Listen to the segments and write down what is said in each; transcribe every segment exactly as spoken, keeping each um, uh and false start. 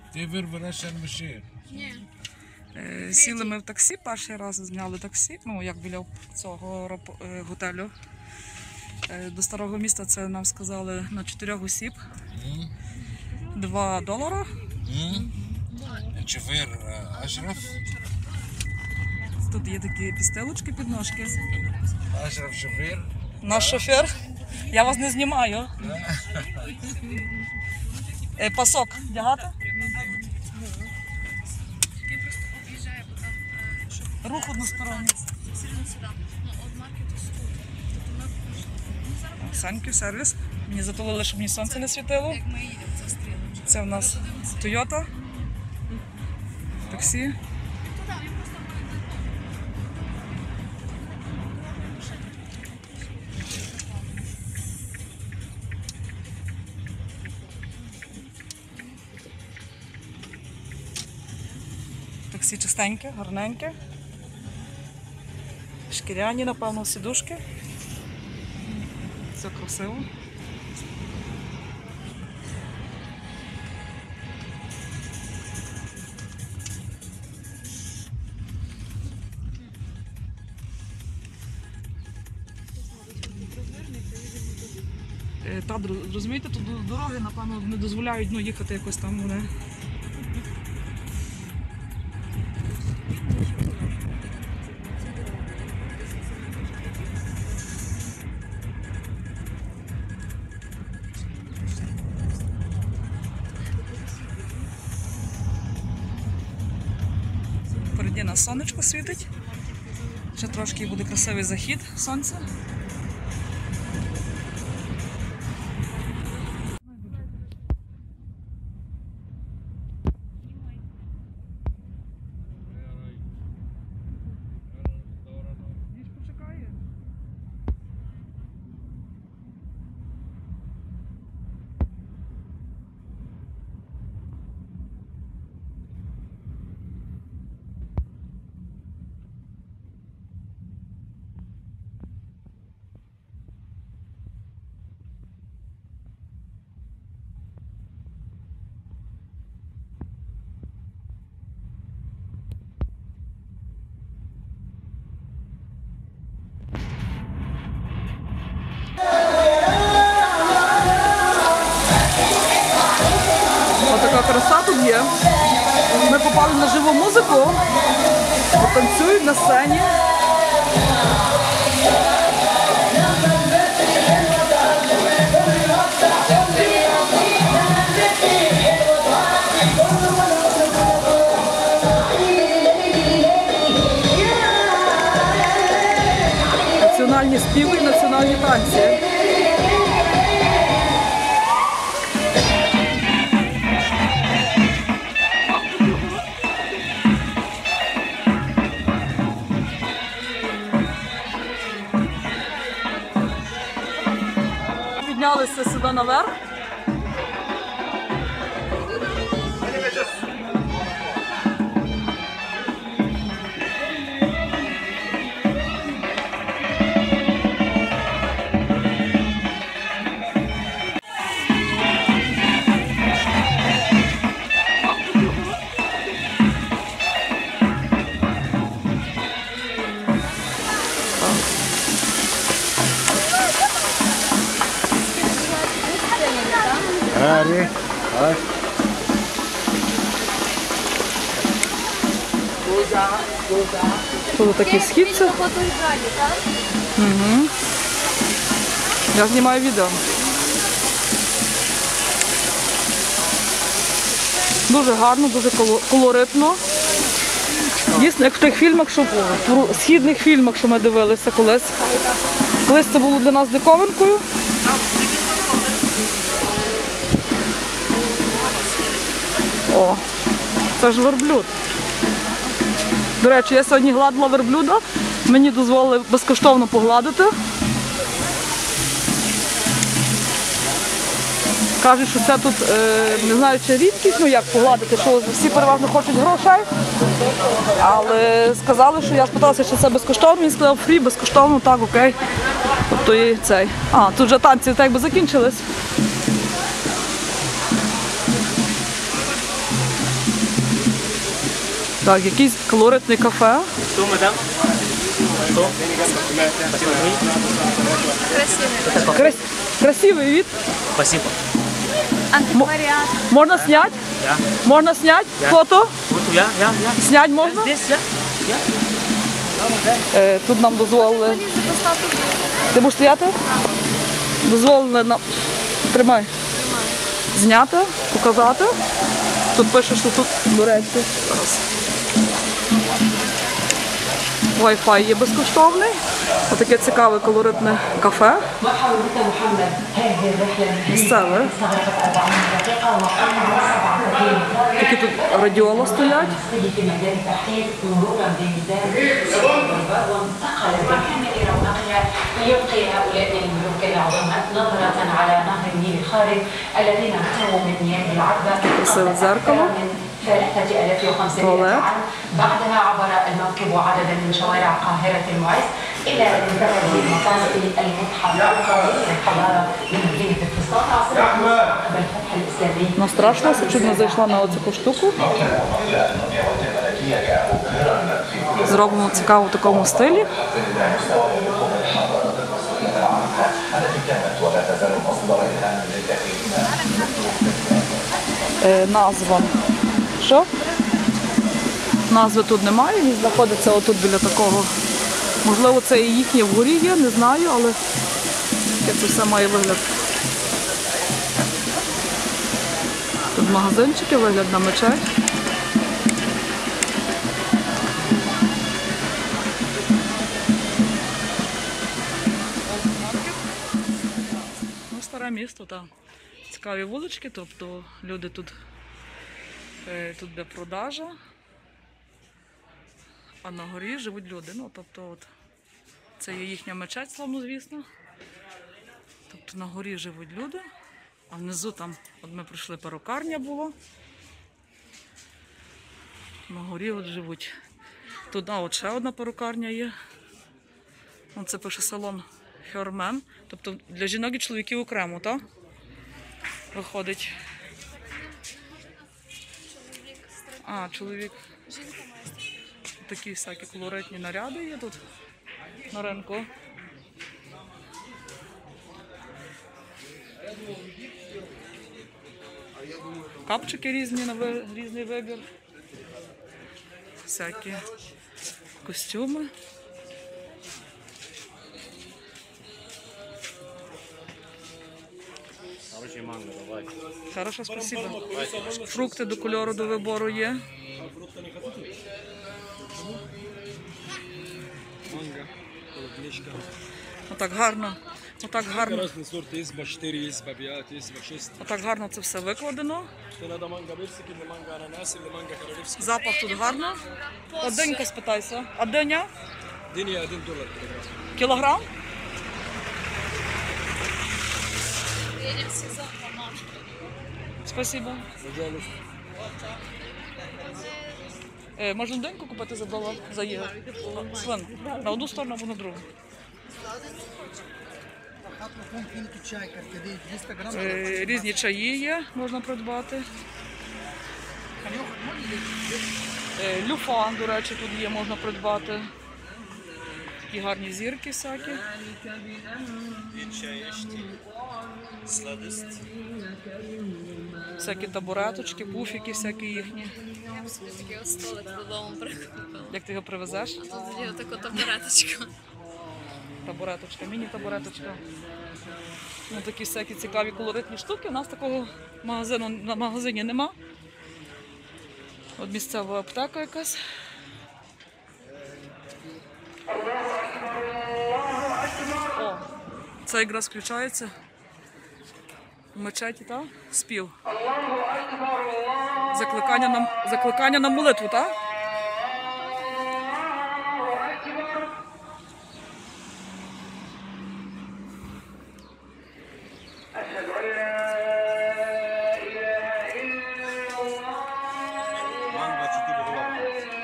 Сіли ми в таксі, перший раз зняли таксі, ну як біля цього готелю. До старого міста це нам сказали на чотирьох осіб. Два долара. Тут є такі пістилочки, підножки. Наш шофер. Я вас не знімаю. Пасок вдягати? Рух односторонній. Саньків сервіс. Мені затулили, щоб мені сонце не світило. Це в нас Toyota. Таксі. Таксі чистеньке, гарненьке. Шкіряні, напевно, сідушки. Все красиво. Так, розумієте, тут дороги, напевно, не дозволяють ну, їхати якось там вони. Впереді нас сонечко світить. Ще трошки буде красивий захід сонця. Отака краса тут є. Ми попали на живу музику, танцюють на сцені. Національні співи і національні танці. Піднялися сюди наверх. Тут такий схід. Угу. Я знімаю відео. Дуже гарно, дуже колоритно. Дійсно, як в тих фільмах, що, в східних фільмах, що ми дивилися колись. Колись це було для нас диковинкою. О, це ж верблюд. До речі, я сьогодні гладила верблюда, мені дозволили безкоштовно погладити. Кажуть, що це тут, не знаю, чи рідкість, ну як погладити, що всі переважно хочуть грошей. Але сказали, що я спиталася, чи це безкоштовно, він сказав, фрі, безкоштовно, так, окей. Тобто і цей. А, тут вже танці так би закінчились. Так, якийсь колоритний кафе. Что, мадам? Что? Красивый. Крас... Красивий від. Спасибо. Антиквариат. Можна зняти? Я. Можна зняти? Я. Фото? Вот я, я, я. Знять можна? Здесь, я. Я. Е, тут нам дозволили. Ти будеш стояти? Дозволили нам. Тримай. Зняти, показати. Тут пише, що тут, до речі, зараз. Wi-Fi є безкоштовний. Отаке цікаве колоритне кафе. Місцеве. Такі тут радіола стоять. يلقي هؤلاء الملوك العظماء نظرة على نهر النيل الخارج الذين اغتروا من مياه العذبة красиве дзеркало. ثلاثة آلاف وخمسمائة عام. بعدها عبر الموكب عددا من شوارع قاهرة المعز إلى أن انتهى به المناطق المتحف القديم للحضارة من مدينة الفسطاط عاصمة قبل الفتح الإسلامي. Настрашилася, чуть не зайшла на оцю штуку. Зроблено цікаво в такому стилі. Е, назва. Що? Назви тут немає, він знаходиться отут біля такого. Можливо, це і їхнє вгорі є, не знаю, але це все має вигляд. Тут магазинчики, вигляд на мечеть. Ну, старе місто, так. Цікаві вулички, тобто люди тут, е, тут де продажа, а на горі живуть люди. Ну, тобто, от, це є їхня мечеть, славнозвісно. Тобто на горі живуть люди, а внизу там, от ми пройшли, перукарня було. На горі от живуть. Тут, а, от ще одна перукарня є. Це пише салон Хермен. Тобто для жінок і чоловіків окремо, так? Виходить. А, чоловік. Такі всякі колоритні наряди є тут на ринку. Капчики різні на ви... різний вибір. Всякі костюми. Хорошо, спасибо. Фрукти до кольору, до вибору є. Манго, клубничка. Отак гарно. Отак гарно. Різні сорти, є баштир, є бабіат, є башист. Отак гарно це все викладено. Це треба манго берсик, не манго ананас, не манго королівський. Запах тут гарно. А денька спитайся. А диня? Диня один долар кілограм. Кілограм? Едем в сезон, мама. Спасибо. Пожалуйста. Е, можна деньку купити за долар? За євро? Свин. На одну сторону або на другу. Е, різні чаї є, можна придбати. Е, люфан, до речі, тут є, можна придбати. Такі гарні зірки всякі. Всякі табуреточки, пуфіки всякі їхні. Я б собі такий от столик додому прикупила. Як ти його привезеш? Тут є така табуреточка. Табуреточка, міні-табуреточка. Ну, такі всякі цікаві колоритні штуки. У нас такого магазину на магазині нема. От місцева аптека якась. О, це якраз включається в мечеті, так? Спів. Закликання на, закликання на молитву, так? Манго чотири долара.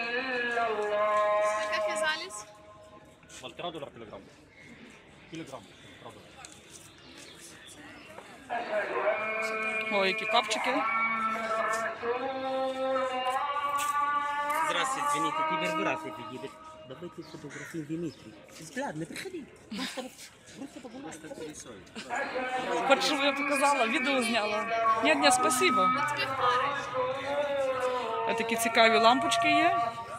А как вязались? Полтора долара кілограм. Кілограм. Правда. О, які капчики. раз, извините, теперь вы раз видите. Давайте фотографию Дмитрий. Взгляд, не приходи. Просто, просто погуляй. Хочеш, щоб я показала, відео зняла. Ні, ні, спасибо. Тобі пари. Ось такі цікаві лампочки є.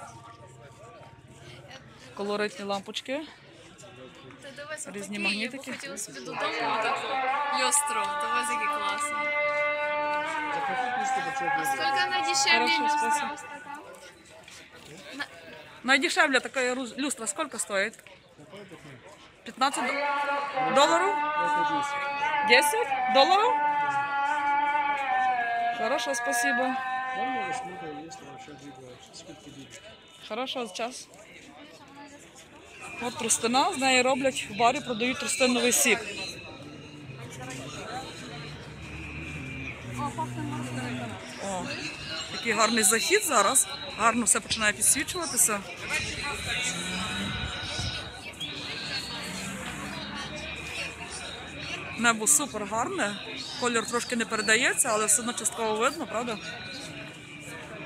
Колоритні лампочки. Ти дивись, Різні отакі, магнітики. я б хотіла собі додому таку люстру. Дивись, які класні. А скільки найдешевле Хорошо, люстра спасибо. ось така? На- Найдешевля така ру- люстра сколько стоїть? пятнадцать до- доларів? десять доларів? Хорошо, спасибо. Там много смысла, если вообще двигаешься. Сколько видишь. Хорошо, час. От тростина, з неї роблять в барі, продають тростиновий сік. О, який гарний захід зараз. Гарно все починає підсвічуватися. Небо супер гарне. Колір трошки не передається, але все одно частково видно, правда?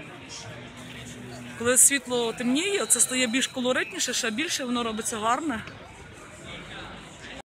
Коли світло темніє, це стає більш колоритніше, ще більше воно робиться гарне.